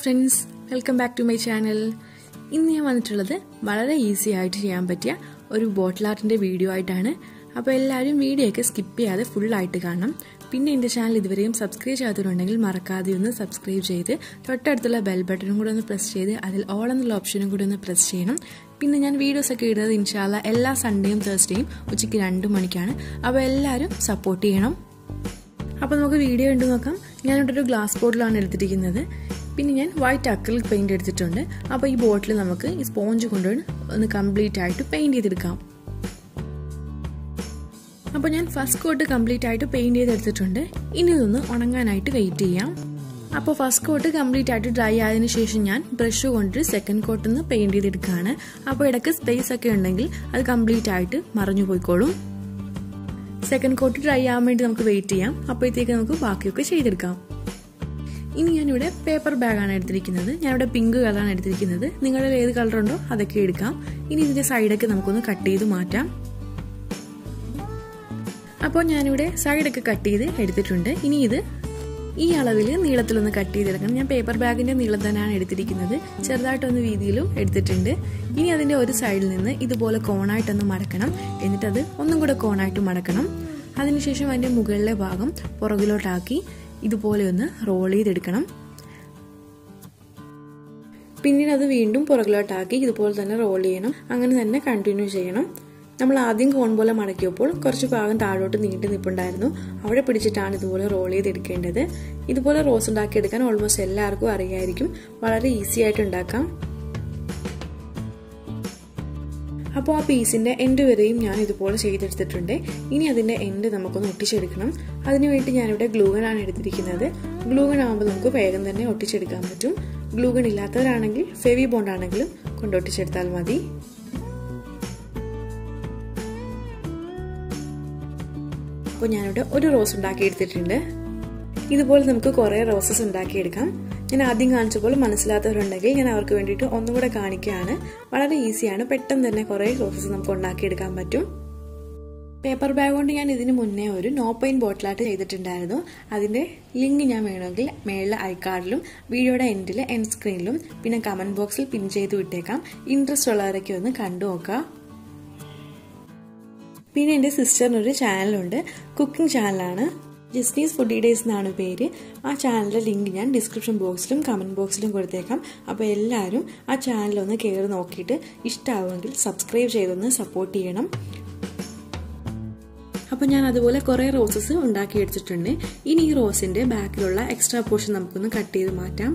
friends, welcome back to my channel. ഇന്ന് ഞാൻ വന്നിട്ടുള്ളത് വളരെ ഈസി ആയിട്ട് ചെയ്യാൻ പറ്റിയ ഒരു ബോട്ടിൽ ആർട്ടിന്റെ വീഡിയോ ആയിട്ടാണ്. അപ്പോൾ എല്ലാവരും വീഡിയോ ഒക്കെ സ്കിപ്പ് ചെയ്യാതെ ഫുൾ ആയിട്ട് കാണണം. പിന്നെ എൻ്റെ ചാനൽ ഇതുവരെയും സബ്സ്ക്രൈബ് ചെയ്യാത്തവരുണ്ടെങ്കിൽ മറക്കാതെ ഒന്ന് സബ്സ്ക്രൈബ് ചെയ്ത് തൊട്ടടുത്തുള്ള ബെൽ ബട്ടണും കൂടെ ഒന്ന് പ്രസ് ചെയ്ത് അതിൽ ഓൾ എന്നുള്ള ഓപ്ഷനും കൂടെ ഒന്ന് പ്രസ് ചെയ്യണം. പിന്നെ ഞാൻ വീഡിയോസ് ഒക്കെ ഇടുന്നത് ഇൻഷാല്ല എല്ലാ സൺഡേയും തേഴ്സ്ഡേയും ഉച്ചയ്ക്ക് 2 മണിക്കാണ്. അപ്പോൾ എല്ലാവരും സപ്പോർട്ട് ചെയ്യണം. അപ്പോൾ നമുക്ക് വീഡിയോ കണ്ടു നോക്കാം. ഞാനിവിടെ ഒരു ഗ്ലാസ് ബോട്ടിലാണ് എടുത്തിരിക്കുന്നത്. പിന്നെ ഞാൻ വൈറ്റ് അക്രിലിക് പെയിന്റ് എടുത്തിട്ടുണ്ട്. അപ്പോൾ ഈ ബോട്ടിൽ നമുക്ക് ഈ സ്പോഞ്ച് കൊണ്ടുപോയി ഒന്ന് കംപ്ലീറ്റ് ആയിട്ട് പെയിന്റ് ചെയ്തെടുക്കാം. അപ്പോൾ ഞാൻ ഫസ്റ്റ് കോട്ട് കംപ്ലീറ്റ് ആയിട്ട് പെയിന്റ് ചെയ്തെടുത്തിട്ടുണ്ട്. ഇനി ഇതൊന്ന് ഉണങ്ങാനായിട്ട് വെയിറ്റ് ചെയ്യാം. അപ്പോൾ ഫസ്റ്റ് കോട്ട് കംപ്ലീറ്റ് ആയിട്ട് ഡ്രൈ ആയതിനു ശേഷം ഞാൻ ബ്രഷ് കൊണ്ട് സെക്കൻഡ് കോട്ട് ഒന്ന് പെയിന്റ് ചെയ്തെടുക്കുകയാണ്. അപ്പോൾ ഇടയ്ക്ക് സ്പേസ് ഒക്കെ ഉണ്ടെങ്കിൽ അത് കംപ്ലീറ്റ് ആയിട്ട് മറഞ്ഞു പോയിക്കോളും. സെക്കൻഡ് കോട്ട് ഡ്രൈ ആവാൻ വേണ്ടി നമുക്ക് വെയിറ്റ് ചെയ്യാം. അപ്പോഴത്തേക്ക് നമുക്ക് ബാക്കിയൊക്കെ ചെയ്തെടുക്കാം. ഇനി ഞാനിവിടെ പേപ്പർ ബാഗാണ് എടുത്തിരിക്കുന്നത്. ഞാനിവിടെ പിങ്ക് കളറാണ് എടുത്തിരിക്കുന്നത്. നിങ്ങളുടെ ഏത് കളറുണ്ടോ അതൊക്കെ എടുക്കാം. ഇനി ഇതിന്റെ സൈഡൊക്കെ നമുക്കൊന്ന് കട്ട് ചെയ്ത് മാറ്റാം. അപ്പോൾ ഞാനിവിടെ സൈഡൊക്കെ കട്ട് ചെയ്ത് എടുത്തിട്ടുണ്ട്. ഇനി ഇത് ഈ അളവിൽ നീളത്തിലൊന്ന് കട്ട് ചെയ്തെടുക്കണം. ഞാൻ പേപ്പർ ബാഗിന്റെ നീളം തന്നെയാണ് എടുത്തിരിക്കുന്നത്. ചെറുതായിട്ടൊന്ന് വീതിയിലും എടുത്തിട്ടുണ്ട്. ഇനി അതിന്റെ ഒരു സൈഡിൽ നിന്ന് ഇതുപോലെ കോണായിട്ടൊന്ന് മടക്കണം. എന്നിട്ടത് ഒന്നും കൂടെ കോണായിട്ട് മടക്കണം. അതിനുശേഷം അതിന്റെ മുകളിലെ ഭാഗം പുറകിലോട്ടാക്കി ഇതുപോലെ ഒന്ന് റോൾ ചെയ്തെടുക്കണം. പിന്നീട് അത് വീണ്ടും പുറകിലോട്ടാക്കി ഇതുപോലെ തന്നെ റോൾ ചെയ്യണം. അങ്ങനെ തന്നെ കണ്ടിന്യൂ ചെയ്യണം. നമ്മൾ ആദ്യം കോൺ പോലെ മടക്കിയപ്പോൾ കുറച്ച് ഭാഗം താഴോട്ട് നീണ്ടു നിൽപ്പുണ്ടായിരുന്നു. അവിടെ പിടിച്ചിട്ടാണ് ഇതുപോലെ റോൾ ചെയ്തെടുക്കേണ്ടത്. ഇതുപോലെ റോസ് ഉണ്ടാക്കിയെടുക്കാൻ ഓൾമോസ്റ്റ് എല്ലാവർക്കും അറിയായിരിക്കും. വളരെ ഈസി ആയിട്ട് ഉണ്ടാക്കാം. അപ്പോൾ ആ പീസിന്റെ എൻഡ് വരെയും ഞാൻ ഇതുപോലെ ചെയ്തെടുത്തിട്ടുണ്ട്. ഇനി അതിന്റെ എൻഡ് നമുക്കൊന്ന് ഒട്ടിച്ചെടുക്കണം. അതിനുവേണ്ടി ഞാനിവിടെ ഗ്ലൂഗൺ എടുത്തിരിക്കുന്നത്. ഗ്ലൂഗൺ ആകുമ്പോൾ നമുക്ക് വേഗം തന്നെ ഒട്ടിച്ചെടുക്കാൻ പറ്റും. ഗ്ലൂഗൺ ഇല്ലാത്തവരാണെങ്കിൽ ഫെവി ബോണ്ട് ആണെങ്കിലും കൊണ്ടൊട്ടിച്ചെടുത്താൽ മതി. അപ്പോൾ ഞാനിവിടെ ഒരു റോസ് ഉണ്ടാക്കി എടുത്തിട്ടുണ്ട്. ഇതുപോലെ നമുക്ക് കുറെ റോസസ് ഉണ്ടാക്കിയെടുക്കാം. ഞാൻ ആദ്യം കാണിച്ച പോലെ മനസ്സിലാത്തവരുണ്ടെങ്കിൽ ഞാൻ അവർക്ക് വേണ്ടിയിട്ട് ഒന്നും കൂടെ കാണിക്കുകയാണ്. വളരെ ഈസിയാണ്. പെട്ടെന്ന് തന്നെ കുറെ റോസസ് നമുക്ക് ഉണ്ടാക്കിയെടുക്കാൻ പറ്റും. പേപ്പർ ബാഗ് കൊണ്ട് ഞാൻ ഇതിന് മുന്നേ ഒരു നോ പെയിന്റ് ബോട്ടിലായിട്ട് ചെയ്തിട്ടുണ്ടായിരുന്നു. അതിന്റെ ലിങ്ക് ഞാൻ വേണമെങ്കിൽ മേളിലെ ഐക്കാർഡിലും വീഡിയോയുടെ എൻഡിൽ എൻഡ് സ്ക്രീനിലും പിന്നെ കമന്റ് ബോക്സിൽ പിൻ ചെയ്ത് വിട്ടേക്കാം. ഇൻട്രസ്റ്റ് ഉള്ളവരൊക്കെ ഒന്ന് കണ്ടു നോക്കാം. പിന്നെ എൻ്റെ സിസ്റ്ററിനൊരു ചാനലുണ്ട്. കുക്കിംഗ് ചാനലാണ്. ജിസ്നീസ് ഫുഡി ഡേയ്സ് എന്നാണ് പേര്. ആ ചാനലിന്റെ ലിങ്ക് ഞാൻ ഡിസ്ക്രിപ്ഷൻ ബോക്സിലും കമന്റ് ബോക്സിലും കൊടുത്തേക്കാം. അപ്പോൾ എല്ലാവരും ആ ചാനലൊന്ന് കയറി നോക്കിയിട്ട് ഇഷ്ടമാവുമെങ്കിൽ സബ്സ്ക്രൈബ് ചെയ്തൊന്ന് സപ്പോർട്ട് ചെയ്യണം. അപ്പോൾ ഞാൻ അതുപോലെ കുറേ റോസസ് ഉണ്ടാക്കിയെടുത്തിട്ടുണ്ട്. ഇനി ഈ റോസിന്റെ ബാക്കിലുള്ള എക്സ്ട്രാ പോർഷൻ നമുക്കൊന്ന് കട്ട് ചെയ്ത് മാറ്റാം.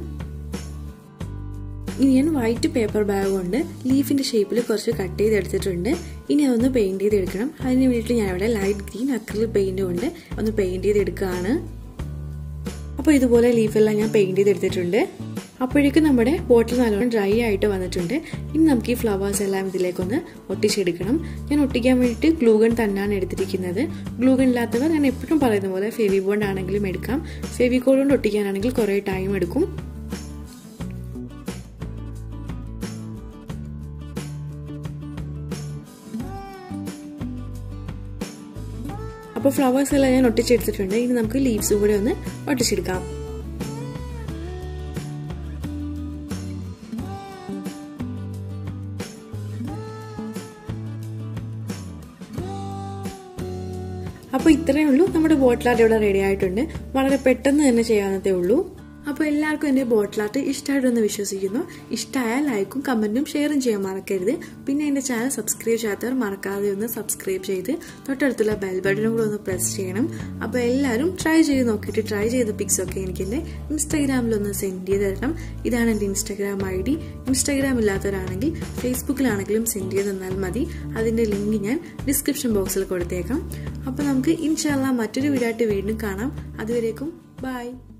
ഇനി ഞാൻ വൈറ്റ് പേപ്പർ ബാഗ് കൊണ്ട് ലീഫിന്റെ ഷേപ്പിൽ കുറച്ച് കട്ട് ചെയ്തെടുത്തിട്ടുണ്ട്. ഇനി അതൊന്ന് പെയിന്റ് ചെയ്തെടുക്കണം. അതിന് വേണ്ടിയിട്ട് ഞാൻ ഇവിടെ ലൈറ്റ് ഗ്രീൻ അക്രിലിക് പെയിന്റ് കൊണ്ട് ഒന്ന് പെയിന്റ് ചെയ്തെടുക്കുകയാണ്. അപ്പോൾ ഇതുപോലെ ലീഫെല്ലാം ഞാൻ പെയിന്റ് ചെയ്തെടുത്തിട്ടുണ്ട്. അപ്പോഴേക്കും നമ്മുടെ ബോട്ടിൽ നല്ലോണം ഡ്രൈ ആയിട്ട് വന്നിട്ടുണ്ട്. ഇനി നമുക്ക് ഈ ഫ്ലവേഴ്സ് എല്ലാം ഇതിലേക്കൊന്ന് ഒട്ടിച്ചെടുക്കണം. ഞാൻ ഒട്ടിക്കാൻ വേണ്ടിയിട്ട് ഗ്ലൂഗൺ തന്നെയാണ് എടുത്തിരിക്കുന്നത്. ഗ്ലൂഗൺ ഇല്ലാത്തവർ ഞാൻ എപ്പോഴും പറയുന്ന പോലെ ഫെവി ബോണ്ട് ആണെങ്കിലും എടുക്കാം. ഫെവിക്കോൾ കൊണ്ട് ഒട്ടിക്കാനാണെങ്കിൽ കുറേ ടൈം എടുക്കും. അപ്പോൾ ഫ്ലവേഴ്സ് എല്ലാം ഞാൻ ഒട്ടിച്ചെടുത്തിട്ടുണ്ട്. ഇനി നമുക്ക് ലീവ്സും കൂടെ ഒന്ന് ഒട്ടിച്ചെടുക്കാം. അപ്പോൾ ഇത്രയേ ഉള്ളൂ. നമ്മുടെ ബോട്ടിൽ ആർട്ട് ഇവിടെ റെഡി ആയിട്ടുണ്ട്. വളരെ പെട്ടെന്ന് തന്നെ ചെയ്യാവുന്നതേ ഉള്ളൂ. അപ്പോൾ എല്ലാവർക്കും എൻ്റെ ബോട്ടിൽ ആർട്ട് ഇഷ്ടമായിട്ടെന്ന് വിശ്വസിക്കുന്നു. ഇഷ്ടമായാൽ ലൈക്കും കമന്റും ഷെയറും ചെയ്യാൻ മറക്കരുത്. പിന്നെ എൻ്റെ ചാനൽ സബ്സ്ക്രൈബ് ചെയ്യാത്തവർ മറക്കാതെ ഒന്ന് സബ്സ്ക്രൈബ് ചെയ്ത് തൊട്ടടുത്തുള്ള ബെൽ ബട്ടണും കൂടെ ഒന്ന് പ്രസ് ചെയ്യണം. അപ്പോൾ എല്ലാവരും ട്രൈ ചെയ്ത് നോക്കിയിട്ട് ട്രൈ ചെയ്ത പിക്സ് ഒക്കെ എനിക്ക് എൻ്റെ ഇൻസ്റ്റാഗ്രാമിലൊന്ന് സെൻഡ് ചെയ്ത് തരണം. ഇതാണ് എൻ്റെ ഇൻസ്റ്റാഗ്രാം ID. ഇൻസ്റ്റാഗ്രാം ഇല്ലാത്തവരാണെങ്കിൽ ഫേസ്ബുക്കിലാണെങ്കിലും സെൻഡ് ചെയ്ത് തന്നാൽ മതി. അതിൻ്റെ ലിങ്ക് ഞാൻ ഡിസ്ക്രിപ്ഷൻ ബോക്സിൽ കൊടുത്തേക്കാം. അപ്പോൾ നമുക്ക് ഇൻഷാല്ലാ മറ്റൊരു വീഡിയോ ആയിട്ട് വീണ്ടും കാണാം. അതുവരേക്കും ബൈ.